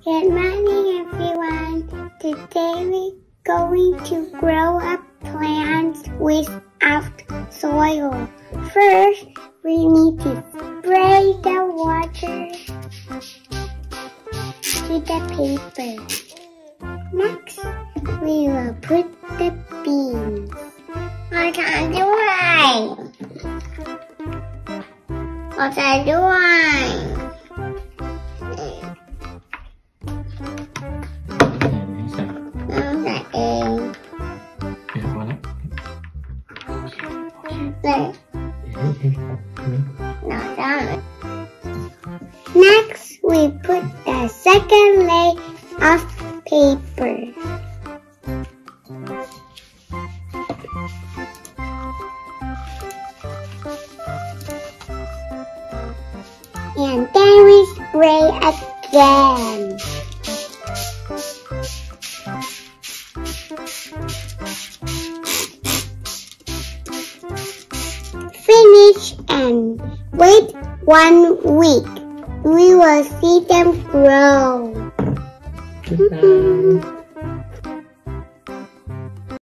Good morning, everyone. Today we're going to grow up plants without soil. First, we need to spray the water to the paper. Next, we will put the beans. ขอถ่ายด้วยขอถ่ายด้วยใส่เองพอแล้วNext, we put the second layer of paper. And then we spray again. Finish and wait 1 week. We will see them grow.